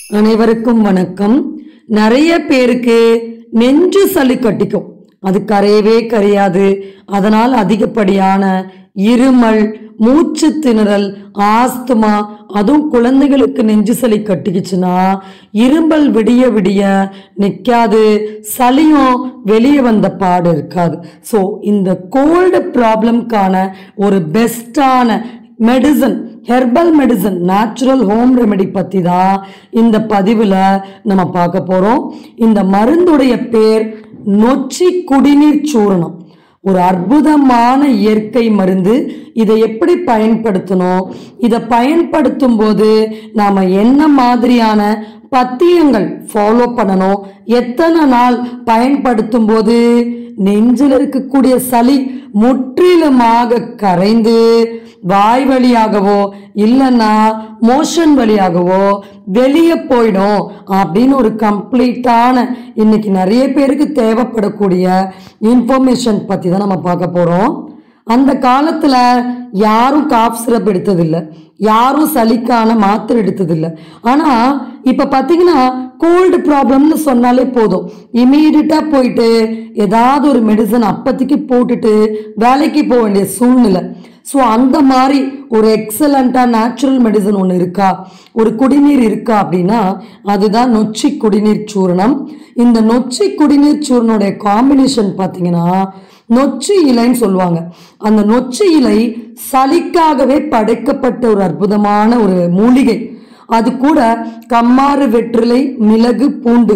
அனைவருக்கும் வணக்கம். நிறைய பேருக்கு நெஞ்சு சளி கட்டிக்கும், அது கரையவே கரையாது. அதனால் அதிகப்படியான இருமல், மூச்சு திணறல், ஆஸ்துமா, அதுவும் குழந்தைகளுக்கு நெஞ்சு சளி கட்டிக்குச்சுன்னா இருமல் விடிய விடிய நிற்காது, சளியும் வெளியே வந்த பாடு இருக்காது. ஸோ இந்த கோல்டு ப்ராப்ளம்கான ஒரு பெஸ்டான medicine, herbal medicine, natural home remedy பற்றி தான் இந்த பதிவில் நம்ம பார்க்க போகிறோம். இந்த மருந்துடைய பேர் நொச்சி குடிநீர் சூரணம். ஒரு அற்புதமான இயற்கை மருந்து. இதை எப்படி பயன்படுத்தணும், இதை பயன்படுத்தும் போது நாம் என்ன மாதிரியான பத்தியங்கள் ஃபாலோ பண்ணணும், எத்தனை நாள் பயன்படுத்தும் போது நெஞ்சில் இருக்கக்கூடிய சளி முற்றிலுமாக கரைந்து வாய் வழியாகவோ இல்லைன்னா மோஷன் வழியாகவோ வெளியே போயிடும் அப்படின்னு ஒரு கம்ப்ளீட்டான இன்னைக்கு நிறைய பேருக்கு தேவைப்படக்கூடிய இன்ஃபர்மேஷன் பற்றி தான் நம்ம பார்க்க போகிறோம். அந்த காலத்தில் யாரும் காஃப் சிரப் எடுத்ததில்லை, யாரும் சளிக்கான மாத்திரை எடுத்ததில்லை. ஆனால் இப்போ பார்த்தீங்கன்னா கோல்டு ப்ராப்ளம்னு சொன்னாலே போதும், இமீடியட்டாக போயிட்டு ஏதாவது ஒரு மெடிசன் அப்போதைக்கு போட்டுட்டு வேலைக்கு போக வேண்டிய சூழ்நிலை. ஸோ அந்த மாதிரி ஒரு எக்ஸலண்ட்டாக நேச்சுரல் மெடிசன் ஒன்று இருக்கா, ஒரு குடிநீர் இருக்கா அப்படின்னா அதுதான் நொச்சி குடிநீர் சூரணம். இந்த நொச்சி குடிநீர் சூரணோடைய காம்பினேஷன் பார்த்தீங்கன்னா நொச்சி இலைன்னு சொல்லுவாங்க. அந்த நொச்சி இலை சளிக்காகவே படைக்கப்பட்ட ஒரு அற்புதமான ஒரு மூலிகை. அது கூட கம்மாறு, வெற்றிலை, மிளகு, பூண்டு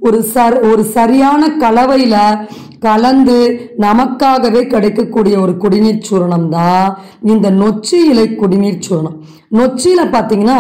ஒரு சரியான கலவையில் கலந்து நமக்காகவே கிடைக்கக்கூடிய ஒரு குடிநீர் சூரணம் தான் இந்த நொச்சி இலை குடிநீர் சூரணம். நொச்சியில் பார்த்தீங்கன்னா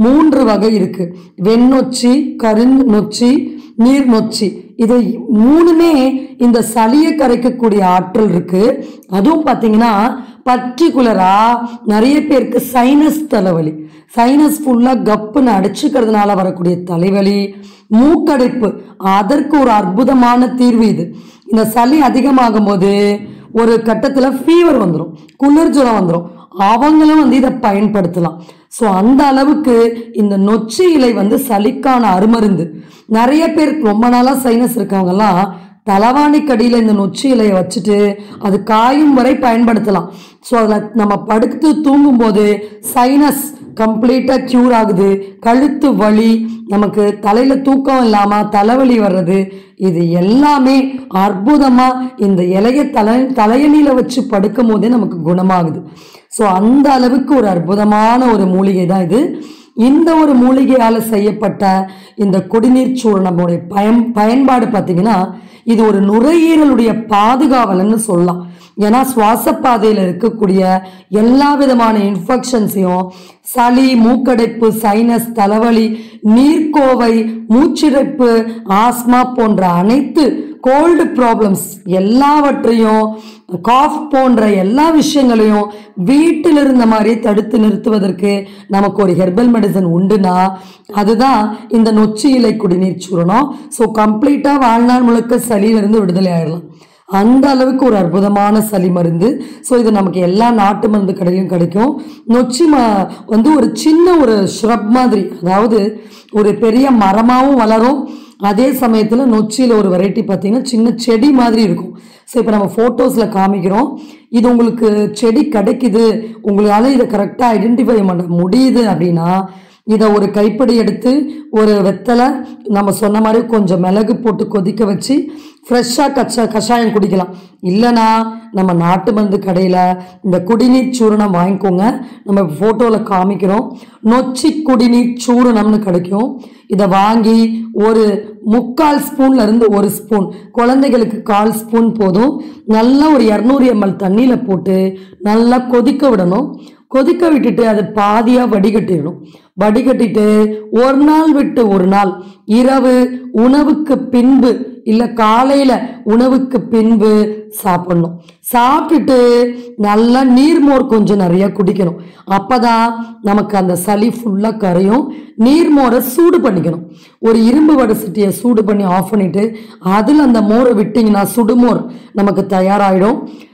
3 வகை இருக்கு: வெண்ணொச்சி, கருநொச்சி, நீர் நொச்சி. இதை 3மே இந்த சளியை கரைக்கக்கூடிய ஆற்றல் இருக்கு. அதுவும் பார்த்தீங்கன்னா பர்டிகுலரா நிறைய பேருக்கு சைனஸ் தலைவலி, சைனஸ் ஃபுல்லாக கப்புன்னு அடைச்சிக்கிறதுனால வரக்கூடிய தலைவலி, மூக்கடைப்பு, அதற்கு ஒரு அற்புதமான தீர்வு இது. இந்த சளி அதிகமாகும் போது ஒரு கட்டத்தில் ஃபீவர் வந்துடும், குளிர் ஜுரம் வந்துடும், அவங்களும் இதை பயன்படுத்தலாம். ஸோ அந்த அளவுக்கு இந்த நொச்சி இலை சளிக்கான அருமருந்து. நிறைய பேருக்கு ரொம்ப நாளாக சைனஸ் இருக்கவங்கெல்லாம் தலவாணி கடியில் இந்த நொச்சி இலையை வச்சுட்டு அது காயும் வரை பயன்படுத்தலாம். ஸோ அதில் நம்ம படுத்து தூங்கும்போது சைனஸ் கம்ப்ளீட்டாக க்யூர் ஆகுது. கழுத்து வலி, நமக்கு தலையில் தூக்கம் இல்லாமல் தலைவலி வர்றது, இது எல்லாமே அற்புதமாக இந்த இலையை தலையணியில் வச்சு படுக்கும் போதே நமக்கு குணமாகுது. ஸோ அந்த அளவுக்கு ஒரு அற்புதமான ஒரு மூலிகை தான் இது. இந்த ஒரு மூலிகையால் செய்யப்பட்ட இந்த குடிநீர் சூரணமுடைய பயன்பாடு பார்த்தீங்கன்னா இது ஒரு நுரையீரலுடைய பாதுகாவலன்னு சொல்லலாம். ஏன்னா சுவாச பாதையில் இருக்கக்கூடிய எல்லா விதமான இன்ஃபெக்ஷன்ஸையும், சளி, மூக்கடைப்பு, சைனஸ், தலைவலி, நீர்க்கோவை, மூச்சிறைப்பு, ஆஸ்மா போன்ற அனைத்து கோல்டு ப்ராப்ளம்ஸ் எல்லாவற்றையும், காஃப் போன்ற எல்லா விஷயங்களையும் வீட்டில் இருந்த மாதிரி தடுத்து நிறுத்துவதற்கு நமக்கு ஒரு ஹெர்பல் மெடிசன் உண்டுனா அதுதான் இந்த நொச்சி இலை குடிநீர் சூரணம். ஸோ கம்ப்ளீட்டாக வாழ்நாள் முழுக்க சளியிலிருந்து விடுதலை ஆயிடலாம். அந்த அளவுக்கு ஒரு அற்புதமான சளி மருந்து. ஸோ இது நமக்கு எல்லா நாட்டு மருந்து கடையிலும் கிடைக்கும். நொச்சி ஒரு சின்ன ஒரு ஷ்ரப் மாதிரி, அதாவது ஒரு பெரிய மரமாகவும் வளரும். அதே சமயத்தில் நொச்சியில் ஒரு வெரைட்டி பார்த்தீங்கன்னா சின்ன செடி மாதிரி இருக்கும். ஸோ இப்போ நம்ம ஃபோட்டோஸில் காமிக்கிறோம். இது உங்களுக்கு செடி கிடைக்குது, உங்களால் இதை கரெக்டாக ஐடென்டிஃபை பண்ண முடியுது அப்படின்னா இதை ஒரு கைப்பிடி எடுத்து ஒரு வெத்தலை, நம்ம சொன்ன மாதிரி கொஞ்சம் மிளகு போட்டு கொதிக்க வச்சு ஃப்ரெஷ்ஷாக கஷாயம் குடிக்கலாம். இல்லைனா நம்ம நாட்டு மருந்து கடையில் இந்த குடிநீர் சூரணம் வாங்கிக்கோங்க. நம்ம ஃபோட்டோவில் காமிக்கிறோம், நொச்சி குடிநீர் சூரணம்னு கிடைக்கும். இதை வாங்கி ஒரு 3/4 ஸ்பூன்லேருந்து 1 ஸ்பூன், குழந்தைகளுக்கு 1/4 ஸ்பூன் போதும், நல்லா ஒரு 200 ml தண்ணியில் போட்டு நல்லா கொதிக்க விடணும். கொதிக்க விட்டுட்டு அது பாதியாக வடிகட்டிடணும். வடிகட்டிட்டு ஒரு நாள் விட்டு ஒரு நாள் இரவு உணவுக்கு பின்பு இல்லை காலையில் உணவுக்கு பின்பு சாப்பிடணும். சாப்பிட்டுட்டு நல்லா நீர்மோர் கொஞ்சம் நிறைய குடிக்கணும். அப்போதான் நமக்கு அந்த சளி ஃபுல்லாக கரையும். நீர்மோரை சூடு பண்ணிக்கணும். ஒரு இரும்பு வடை சட்டியை சூடு பண்ணி ஆஃப் பண்ணிவிட்டு அதில் அந்த மோரை விட்டிங்கன்னா சுடுமோர் நமக்கு தயாராகிடும்.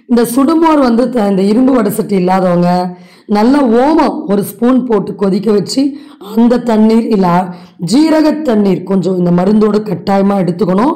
இந்த சுடுமோர் வந்து இந்த இரும்பு வடசட்டி இல்லாதவங்க நல்ல ஓமம் ஒரு ஸ்பூன் போட்டு கொதிக்க வச்சு அந்த தண்ணீர் இல்லை ஜீரக தண்ணீர் கொஞ்சம் இந்த மருந்தோடு கட்டாயமாக எடுத்துக்கணும்.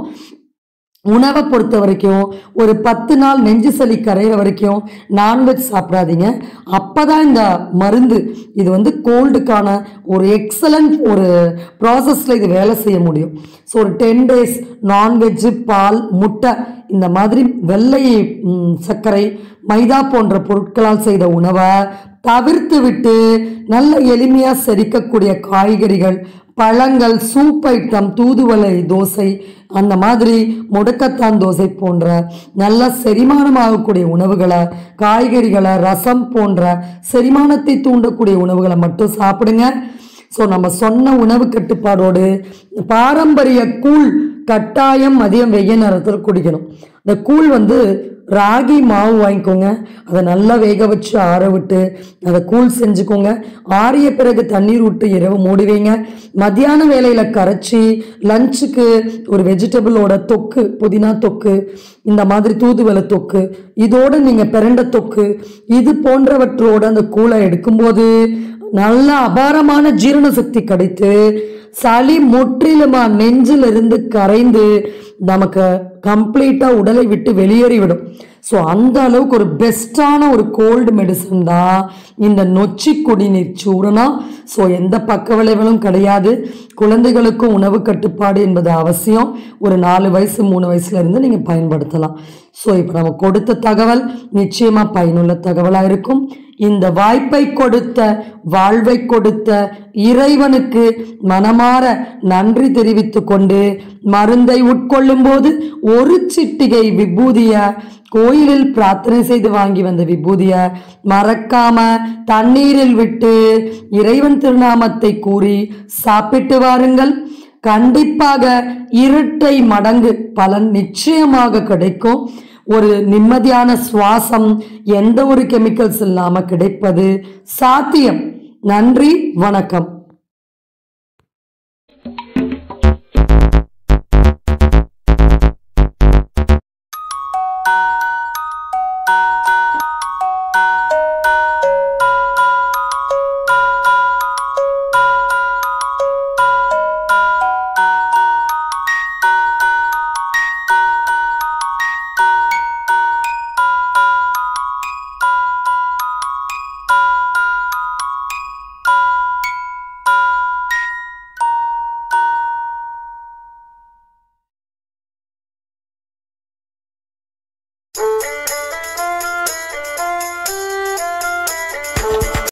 உணவை பொறுத்த வரைக்கும் ஒரு 10 நாள் நெஞ்சு சளி கரையிற வரைக்கும் நான்வெஜ் சாப்பிடாதீங்க. அப்போதான் இந்த மருந்து இது வந்து கோல்டுக்கான ஒரு எக்ஸலண்ட் ஒரு ப்ராசஸில் இது வேலை செய்ய முடியும். ஸோ ஒரு 10 days நான்வெஜ்ஜு, பால், முட்டை இந்த மாதிரி வெள்ளை சர்க்கரை, மைதா போன்ற பொருட்களால் செய்த உணவை தவிர்த்து விட்டு நல்ல எளிமையாக செரிக்கக்கூடிய காய்கறிகள், பழங்கள், சூப் ஐட்டம், தூதுவளை தோசை, அந்த மாதிரி முடக்கத்தான் தோசை போன்ற நல்ல செரிமானமாகக்கூடிய உணவுகளை, காய்கறிகளை, ரசம் போன்ற செரிமானத்தை தூண்டக்கூடிய உணவுகளை மட்டும் சாப்பிடுங்க. ஸோ நம்ம சொன்ன உணவு கட்டுப்பாடோடு பாரம்பரிய கூழ் கட்டாயம் மதியம் வெய்ய நேரத்தில் குடிக்கணும். இந்த கூழ் வந்து ராகி மாவு வாங்கிக்கோங்க, அதை நல்லா வேக வச்சு ஆற விட்டு அதை கூழ் செஞ்சுக்கோங்க. ஆறிய பிறகு தண்ணீர் விட்டு இரவு மூடி வைங்க. மத்தியான வேலையில் கரைச்சி லஞ்சுக்கு ஒரு வெஜிடபிளோட தொக்கு, புதினா தொக்கு, இந்த மாதிரி தூதுவளை தொக்கு, இதோடு நீங்கள் பிரண்டை தொக்கு, இது போன்றவற்றோடு அந்த கூழை எடுக்கும்போது நல்ல அபாரமான ஜீரண சக்தி கிடைத்து சளி முற்றிலுமா நெஞ்சிலிருந்து கரைந்து நமக்கு கம்ப்ளீட்டாக உடலை விட்டு வெளியேறிவிடும். ஸோ அந்த அளவுக்கு ஒரு பெஸ்ட்டான ஒரு கோல்டு மெடிசன் தான் இந்த நொச்சி குடிநீர் சூரணம். ஸோ எந்த பக்க விளைவுகளும் கிடையாது. குழந்தைகளுக்கும் உணவு கட்டுப்பாடு என்பது அவசியம். ஒரு 4 வயசு 3 வயசுலேருந்து நீங்கள் பயன்படுத்தலாம். ஸோ இப்போ நம்ம கொடுத்த தகவல் நிச்சயமாக பயனுள்ள தகவலாக இருக்கும். இந்த வாய்ப்பை கொடுத்த, வாழ்வை கொடுத்த இறைவனுக்கு மனமாற நன்றி தெரிவித்து கொண்டு மருந்தை உட்கொள்ளும் போது ஒரு சிட்டிகை விபூதிய, கோயிலில் பிரார்த்தனை செய்து வாங்கி வந்த விபூதிய மறக்காம தண்ணீரில் விட்டு இறைவன் திருநாமத்தை கூறி சாப்பிட்டு வாருங்கள். கண்டிப்பாக இரட்டை மடங்கு பலன் நிச்சயமாக கிடைக்கும். ஒரு நிம்மதியான சுவாசம் எந்த ஒரு கெமிக்கல்ஸ் இல்லாமல் கிடைப்பது சாத்தியம். நன்றி, வணக்கம்.